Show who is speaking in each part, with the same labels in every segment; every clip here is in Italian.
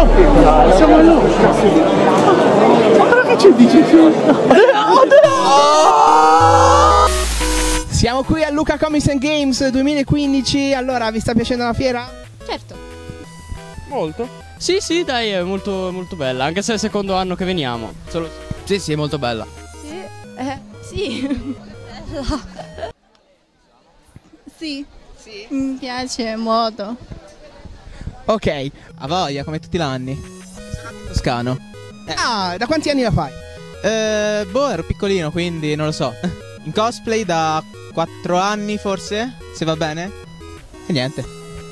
Speaker 1: Siamo a noi. Ma cosa che ci dici? Siamo qui a Lucca Comics and Games 2015. Allora, vi sta piacendo la fiera?
Speaker 2: Certo.
Speaker 3: Molto. Sì, sì, dai, è molto, molto bella. Anche se è il secondo anno che veniamo. Sì, sì, è molto bella.
Speaker 2: Sì. Bella. Sì. Sì. Mi piace molto.
Speaker 1: Ok.
Speaker 4: A voglia, come tutti gli anni. Toscano.
Speaker 1: Ah, da quanti anni la fai?
Speaker 4: Boh, ero piccolino, quindi non lo so. In cosplay da 4 anni forse, se va bene. E niente.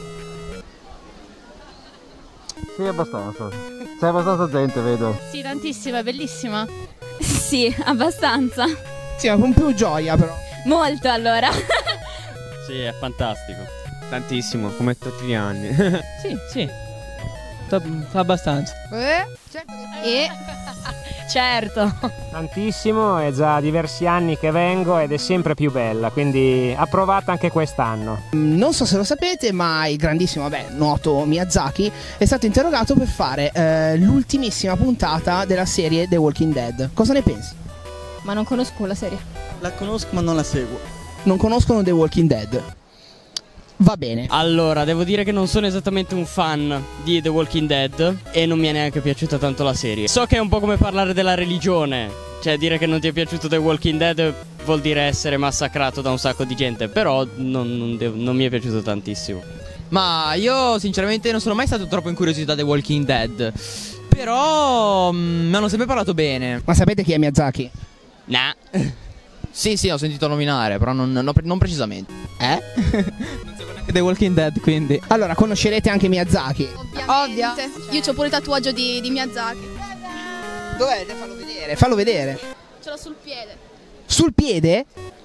Speaker 5: Sì, abbastanza. C'è abbastanza gente, vedo.
Speaker 2: Sì, tantissima, è bellissima. Sì, abbastanza.
Speaker 1: Sì, ma con più gioia però.
Speaker 2: Molto allora.
Speaker 3: Sì, è fantastico.
Speaker 6: Tantissimo, come tutti gli anni.
Speaker 4: Sì, sì. Abbastanza.
Speaker 2: Certo che certo.
Speaker 5: Tantissimo, è già diversi anni che vengo ed è sempre più bella, quindi approvata anche quest'anno.
Speaker 1: Non so se lo sapete, ma il grandissimo, noto Miyazaki è stato interrogato per fare l'ultimissima puntata della serie The Walking Dead. Cosa ne pensi?
Speaker 2: Ma non conosco la serie.
Speaker 4: La conosco ma non la seguo.
Speaker 1: Non conoscono The Walking Dead. Va bene.
Speaker 3: Allora, devo dire che non sono esattamente un fan di The Walking Dead e non mi è neanche piaciuta tanto la serie. So che è un po' come parlare della religione. Cioè, dire che non ti è piaciuto The Walking Dead vuol dire essere massacrato da un sacco di gente. Però non mi è piaciuto tantissimo.
Speaker 4: Ma io sinceramente non sono mai stato troppo incuriosito da The Walking Dead. Però mi hanno sempre parlato bene.
Speaker 1: Ma sapete chi è Miyazaki?
Speaker 3: Nah.
Speaker 4: Sì, sì, ho sentito nominare, però non precisamente. Non seguo neanche The Walking Dead, quindi.
Speaker 1: Allora, conoscerete anche Miyazaki.
Speaker 2: Ovviamente. Io c'ho pure il tatuaggio di Miyazaki.
Speaker 1: Dov'è? Fallo vedere. Fallo vedere.
Speaker 2: Ce l'ho sul piede.
Speaker 1: Sul piede?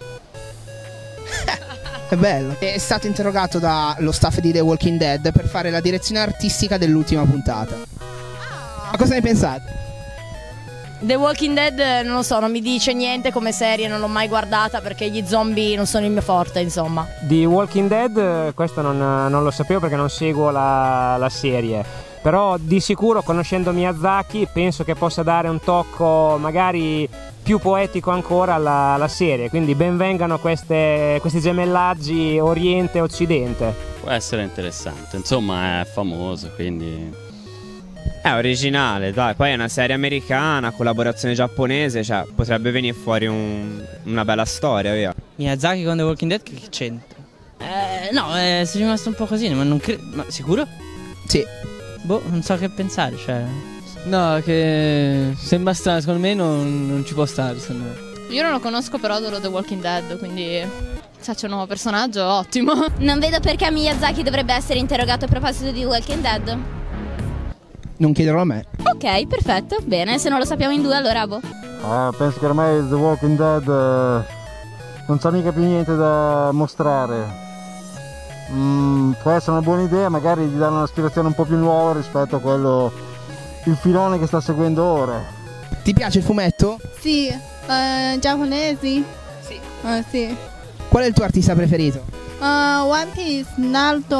Speaker 1: È bello. È stato interrogato dallo staff di The Walking Dead per fare la direzione artistica dell'ultima puntata. Ma cosa ne pensate?
Speaker 7: The Walking Dead non lo so, non mi dice niente come serie, non l'ho mai guardata perché gli zombie non sono il mio forte, insomma.
Speaker 5: Di Walking Dead questo non lo sapevo perché non seguo la serie, però di sicuro conoscendo Miyazaki penso che possa dare un tocco magari più poetico ancora alla serie, quindi benvengano questi gemellaggi Oriente e Occidente.
Speaker 3: Può essere interessante. Insomma, è famoso, quindi...
Speaker 6: È originale, dai, poi è una serie americana, collaborazione giapponese, cioè potrebbe venire fuori una bella storia, via.
Speaker 4: Miyazaki con The Walking Dead che c'entra? No, sono rimasto un po' così, ma non credo. Ma sicuro?
Speaker 1: Sì.
Speaker 4: Boh, non so che pensare, cioè. No, che sembra strano, secondo me non ci può stare, secondo me.
Speaker 2: Io non lo conosco, però adoro The Walking Dead, quindi se c'è un nuovo personaggio, ottimo.
Speaker 8: Non vedo perché Miyazaki dovrebbe essere interrogato a proposito di Walking Dead.
Speaker 1: Non chiederò a me.
Speaker 8: Ok, perfetto, bene, se non lo sappiamo in due allora boh.
Speaker 5: Penso che ormai The Walking Dead non c'ha mica più niente da mostrare. Può essere una buona idea magari di dare un'aspirazione un po' più nuova rispetto a quello, il filone che sta seguendo ora.
Speaker 1: Ti piace il fumetto?
Speaker 2: Sì, giapponesi.
Speaker 1: Sì.
Speaker 2: Sì.
Speaker 1: Qual è il tuo artista preferito?
Speaker 2: One Piece, Naruto,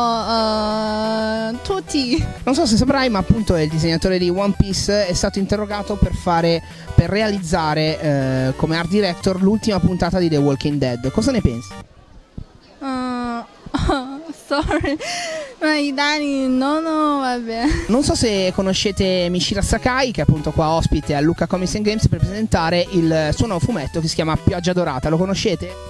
Speaker 2: tutti.
Speaker 1: Non so se saprai, ma appunto il disegnatore di One Piece è stato interrogato per realizzare come art director l'ultima puntata di The Walking Dead. Cosa ne pensi?
Speaker 2: Sorry, ma i danni no, vabbè.
Speaker 1: Non so se conoscete Michira Sakai, che è appunto qua ospite a Lucca Comics and Games per presentare il suo nuovo fumetto che si chiama Pioggia Dorata. Lo conoscete?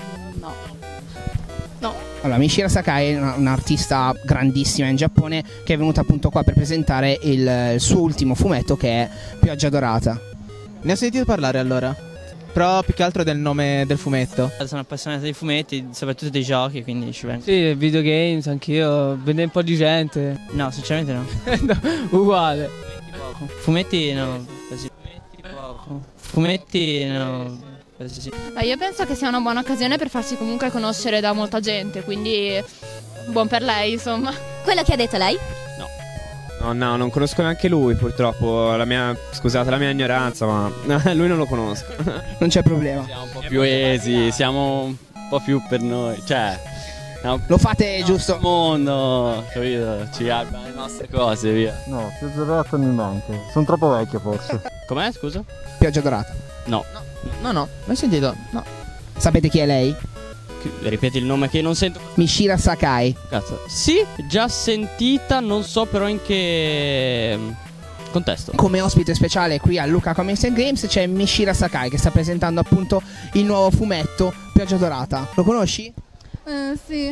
Speaker 2: No.
Speaker 1: Allora, Michira Sakai è un'artista grandissima in Giappone che è venuta appunto qua per presentare il suo ultimo fumetto che è Pioggia Dorata.
Speaker 4: Ne ho sentito parlare allora. Però più che altro del nome del fumetto.
Speaker 9: Sono appassionato dei fumetti, soprattutto dei giochi, quindi ci vengo.
Speaker 4: Sì, videogames anch'io, vede un po' di gente.
Speaker 9: No, sinceramente no.
Speaker 4: No, uguale.
Speaker 9: Fumetti no, così. Fumetti no, così.
Speaker 2: Io penso che sia una buona occasione per farsi comunque conoscere da molta gente, quindi buon per lei, insomma.
Speaker 8: Quello che ha detto lei?
Speaker 6: No, non conosco neanche lui purtroppo, scusate la mia ignoranza, ma lui non lo conosco.
Speaker 1: Non c'è problema.
Speaker 3: Siamo un po' più esi, siamo un po' più per noi, cioè
Speaker 10: No,
Speaker 1: Lo fate giusto?
Speaker 10: mondo, capito? Ci abbiamo le nostre cose, via.
Speaker 11: No, Pioggia Dorata mi manca. Sono troppo vecchio forse.
Speaker 3: Com'è, scusa?
Speaker 1: Pioggia Dorata.
Speaker 3: No.
Speaker 4: No, mai sentito? No.
Speaker 1: Sapete chi è lei?
Speaker 3: Ripeti il nome che non sento.
Speaker 1: Mishira Sakai.
Speaker 3: Cazzo. Sì, già sentita, non so però in che contesto.
Speaker 1: Come ospite speciale qui a Luca Comics and Games c'è Mishira Sakai che sta presentando appunto il nuovo fumetto Pioggia Dorata. Lo conosci?
Speaker 2: Sì.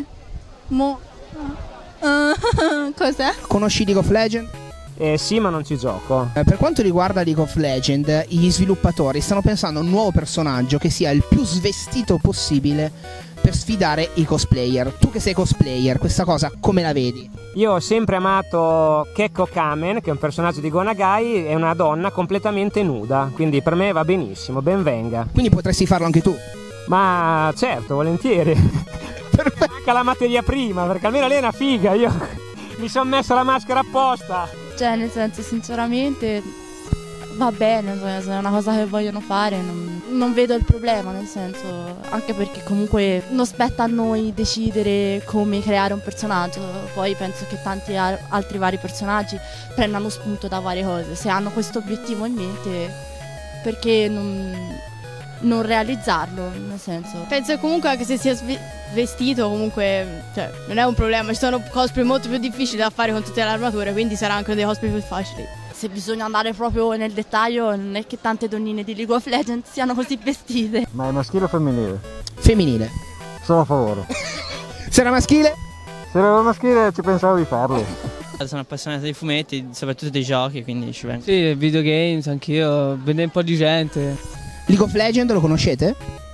Speaker 2: Cos'è?
Speaker 1: Conosci League of Legends?
Speaker 5: Sì, ma non ci gioco.
Speaker 1: Per quanto riguarda League of Legends, gli sviluppatori stanno pensando a un nuovo personaggio che sia il più svestito possibile per sfidare i cosplayer. Tu che sei cosplayer, questa cosa come la vedi?
Speaker 5: Io ho sempre amato Kekko Kamen, che è un personaggio di Go Nagai, è una donna completamente nuda, quindi per me va benissimo, ben venga.
Speaker 1: Quindi potresti farlo anche tu?
Speaker 5: Ma certo, volentieri. Manca la materia prima, perché almeno lei è una figa, io mi sono messo la maschera apposta.
Speaker 2: Cioè, nel senso, sinceramente, va bene, se è una cosa che vogliono fare, non vedo il problema, nel senso, anche perché comunque non spetta a noi decidere come creare un personaggio, poi penso che tanti altri vari personaggi prendano spunto da varie cose, se hanno questo obiettivo in mente, perché non realizzarlo, nel senso.
Speaker 12: Penso comunque anche se sia vestito comunque, cioè, non è un problema, ci sono cosplay molto più difficili da fare con tutte le armature, quindi sarà anche dei cosplay più facili.
Speaker 2: Se bisogna andare proprio nel dettaglio, non è che tante donnine di League of Legends siano così vestite.
Speaker 11: Ma è maschile o femminile?
Speaker 1: Femminile.
Speaker 11: Sono a favore.
Speaker 1: Se era maschile?
Speaker 11: Se era maschile ci pensavo di farlo.
Speaker 9: Sono appassionato dei fumetti, soprattutto dei giochi, quindi ci vengo.
Speaker 4: Sì, videogames anch'io, vedo un po' di gente.
Speaker 1: League of Legends lo conoscete?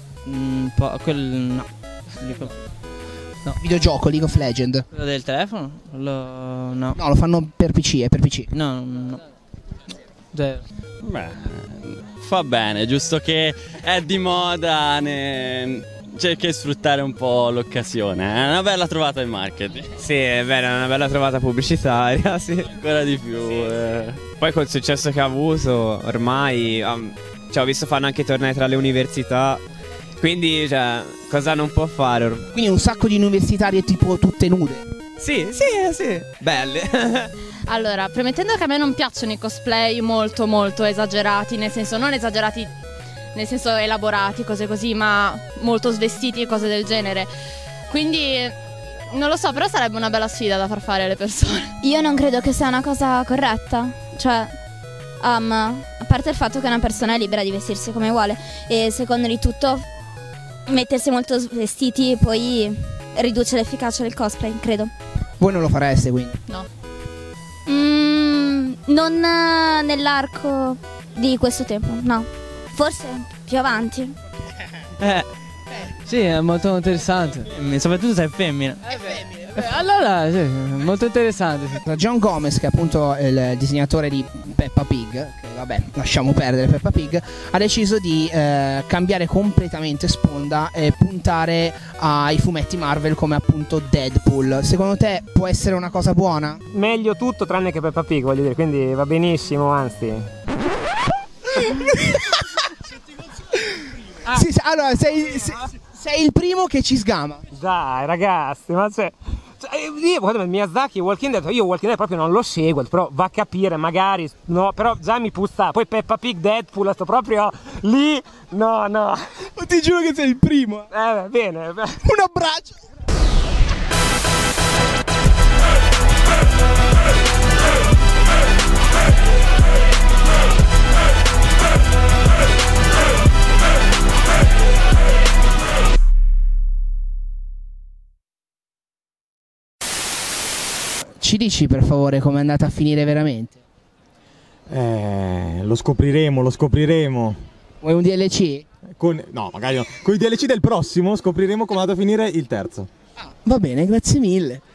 Speaker 9: No.
Speaker 1: No. Videogioco League of Legends.
Speaker 9: Quello del telefono? No.
Speaker 1: No, lo fanno per PC, è per PC.
Speaker 9: No.
Speaker 10: Beh, fa bene, giusto che è di moda, cerchi di sfruttare un po' l'occasione. È una bella trovata in marketing.
Speaker 6: Sì, è vero, è una bella trovata pubblicitaria, sì.
Speaker 10: Ancora di più.
Speaker 6: Poi col successo che ha avuto, ormai ho visto fanno anche tornei tra le università. Quindi, cioè, cosa non può fare?
Speaker 1: Quindi un sacco di universitarie tipo tutte nude.
Speaker 6: Sì. Belle.
Speaker 2: Allora, premettendo che a me non piacciono i cosplay molto molto esagerati, nel senso non esagerati nel senso elaborati, cose così, ma molto svestiti e cose del genere. Quindi non lo so, però sarebbe una bella sfida da far fare alle persone.
Speaker 8: Io non credo che sia una cosa corretta. Cioè, a parte il fatto che una persona è libera di vestirsi come vuole, e secondo di tutto mettersi molto vestiti poi riduce l'efficacia del cosplay, credo.
Speaker 1: Voi non lo fareste quindi?
Speaker 2: No.
Speaker 8: Non nell'arco di questo tempo, no. Forse più avanti.
Speaker 4: Sì, è molto interessante.
Speaker 9: Soprattutto se è femmina.
Speaker 4: È femmina. Allora, sì, molto interessante. Sì.
Speaker 1: John Gomez, che è appunto il disegnatore di Peppa Pig, che vabbè, lasciamo perdere Peppa Pig, ha deciso di cambiare completamente sponda e puntare ai fumetti Marvel come appunto Deadpool. Secondo te può essere una cosa buona?
Speaker 5: Meglio tutto tranne che Peppa Pig, voglio dire, quindi va benissimo, anzi.
Speaker 1: Sì, allora sei il primo che ci sgama.
Speaker 5: Dai ragazzi, ma io guarda, Miyazaki Walking Dead, io Walking Dead proprio non lo seguo, però va a capire, magari no, però già mi puzza. Poi Peppa Pig, Deadpool, sto proprio lì. No.
Speaker 1: Ti giuro che sei il primo.
Speaker 5: Bene. Un
Speaker 1: abbraccio. Ci dici per favore com'è andata a finire veramente?
Speaker 13: Lo scopriremo.
Speaker 1: Vuoi un DLC?
Speaker 13: No, magari no. Con i DLC del prossimo scopriremo come è andato a finire il terzo.
Speaker 1: Va bene, grazie mille.